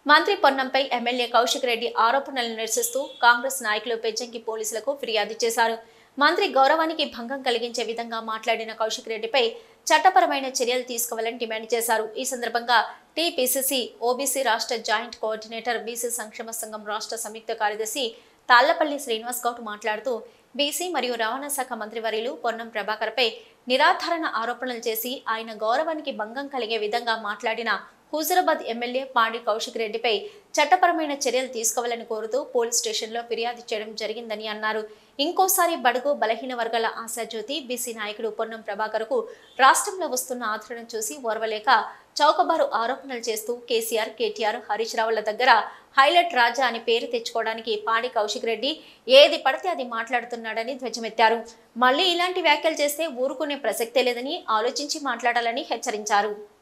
మంత్రి పొన్నంపై ఎమ్మెల్యే కౌశిక్ రెడ్డి ఆరోపణలను నిరసిస్తూ కాంగ్రెస్ నాయకులు పెజ్జంకి పోలీసులకు ఫిర్యాదు చేశారు. మంత్రి గౌరవానికి భంగం కలిగించే విధంగా మాట్లాడిన కౌశిక్ రెడ్డిపై చట్టపరమైన చర్యలు తీసుకోవాలని డిమాండ్ చేశారు. ఈ సందర్భంగా టీపీసీసీ ఓబీసీ రాష్ట్ర జాయింట్ కోఆర్డినేటర్ బీసీ సంక్షేమ సంఘం రాష్ట్ర సంయుక్త కార్యదర్శి తాళ్లపల్లి శ్రీనివాస్ గౌడ్ మాట్లాడుతూ బీసీ మరియు రవాణా శాఖ మంత్రివర్యులు పొన్నం ప్రభాకర్పై నిరాధారణ ఆరోపణలు చేసి ఆయన గౌరవానికి భంగం కలిగే విధంగా మాట్లాడిన హుజూరాబాద్ ఎమ్మెల్యే పాడి కౌశిక్ రెడ్డిపై చట్టపరమైన చర్యలు తీసుకోవాలని కోరుతూ పోలీస్ స్టేషన్లో ఫిర్యాదు చేయడం జరిగిందని అన్నారు. ఇంకోసారి బడుగు బలహీన వర్గాల ఆశాజ్యోతి బీసీ నాయకుడు పొన్నం ప్రభాకర్కు రాష్ట్రంలో వస్తున్న ఆదరణ చూసి ఓర్వలేక చౌకబారు ఆరోపణలు చేస్తూ కేసీఆర్, కేటీఆర్, హరీష్ రావుల దగ్గర హైలైట్ రాజా అని పేరు తెచ్చుకోవడానికి పాడి కౌశిక్ రెడ్డి ఏది పడితే అది మాట్లాడుతున్నాడని ధ్వజమెత్తారు. మళ్లీ ఇలాంటి వ్యాఖ్యలు చేస్తే ఊరుకునే ప్రసక్తే లేదని ఆలోచించి మాట్లాడాలని హెచ్చరించారు.